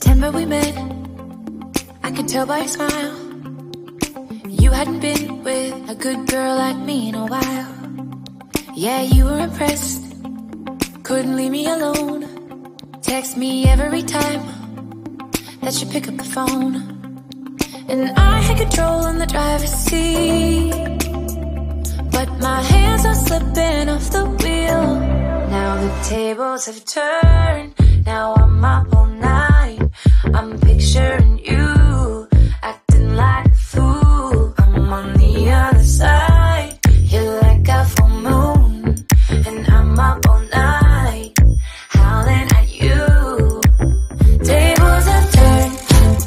September we met, I could tell by your smile. You hadn't been with a good girl like me in a while. Yeah, you were impressed, couldn't leave me alone. Text me every time that you pick up the phone. And I had control in the driver's seat, but my hands are slipping off the wheel. Now the tables have turned, now I'm up all night. I'm picturing you, acting like a fool. I'm on the other side, you're like a full moon, and I'm up all night, howling at you. Tables have turned,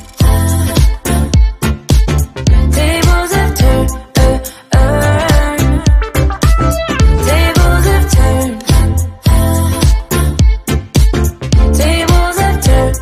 tables have turned, tables have turned, tables have turned.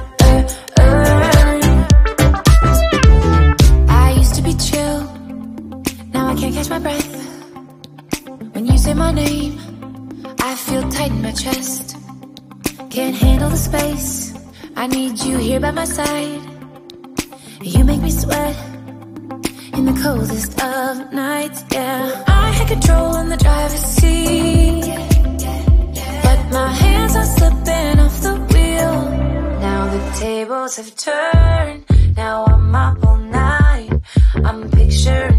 I used to be chill, now I can't catch my breath. When you say my name, I feel tight in my chest. Can't handle the space, I need you here by my side. You make me sweat in the coldest of nights, yeah. I had control in the driver's seat, but my hands are slipping off the wheel. Now the tables have turned, now I'm up all night. I'm picturing